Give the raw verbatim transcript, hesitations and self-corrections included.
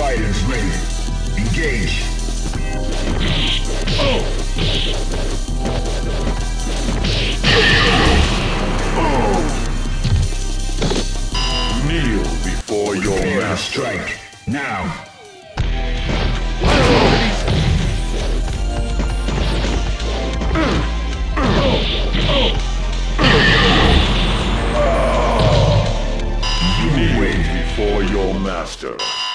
fighters ready. Engage. Oh! Oh! Kneel before your Prepare to master. strike. Now. Kneel before your master.